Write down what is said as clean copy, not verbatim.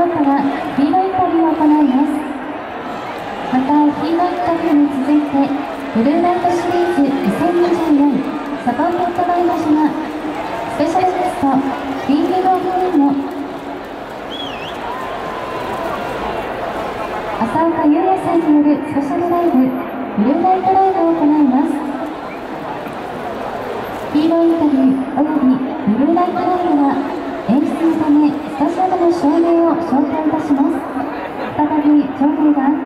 後はヒーローインタビューを行います。またヒーローインタビューに続いてブルーナイトシリーズ2024サポーテッドバイマシュがスペシャルゲストキングオブウィンの浅岡優也さんによるスペシャルライブブルーナイトライブを行います。ヒーローインタビュー